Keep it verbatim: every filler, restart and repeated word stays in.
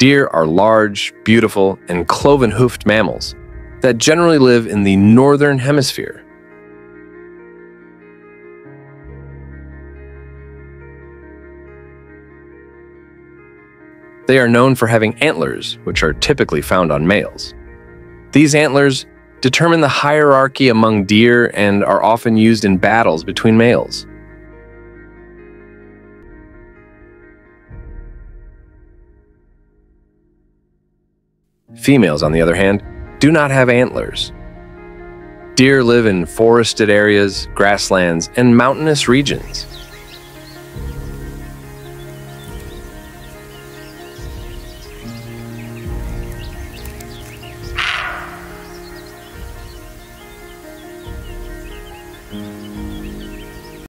Deer are large, beautiful, and cloven-hoofed mammals that generally live in the northern hemisphere. They are known for having antlers, which are typically found on males. These antlers determine the hierarchy among deer and are often used in battles between males. Females, on the other hand, do not have antlers. Deer live in forested areas, grasslands, and mountainous regions.